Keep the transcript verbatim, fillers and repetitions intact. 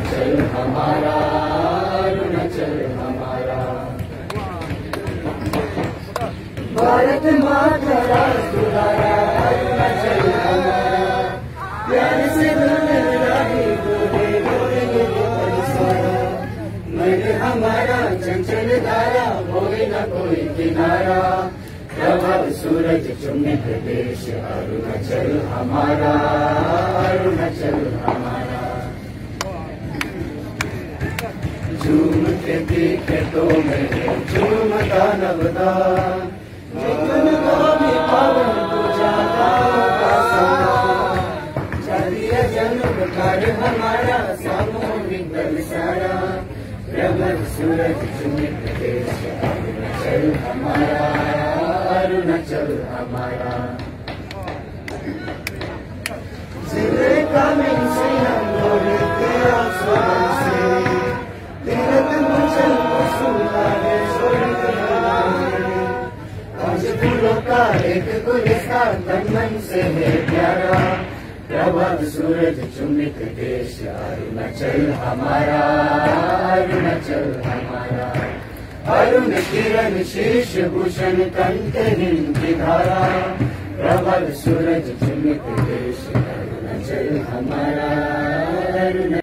अरुणाचल हमारा, अरुणाचल हमारा। भारत माता राष्ट्रधारा, अरुणाचल हमारा। प्यार से राही बोले बोलेंगे परिसारा, मर्द हमारा चंचल धारा, होए न कोई किनारा। प्रभात सूरज चुम्बित देश, अरुणाचल हमारा, अरुणाचल हमारा। झूमते देखे तो मेरे झूमता नवदा, मिथुन गामी पावन पूजा गाँव का समा। जातीय जन्म कार्य हमारा, सामूहिक बल सारा। प्रभात सूरज चुम्बित देश, अरुणाचल हमारा, अरुणाचल हमारा। जिले का से हम लोग तेरा स्वरण से, तीरथ मुचल को सुनता है स्वर्ग हमारे। आज फूलों का एक गुलिस्तान तन मन से है प्यारा। प्रभात सूरज चुम्बित देश, अरुणाचल हमारा, अरुणाचल हमारा। अरुण किरण शीर्ष भूषण कंठ की धारा। प्रबल सूरज चुम्बित देश, अरुणाचल हमारा, अरुणाचल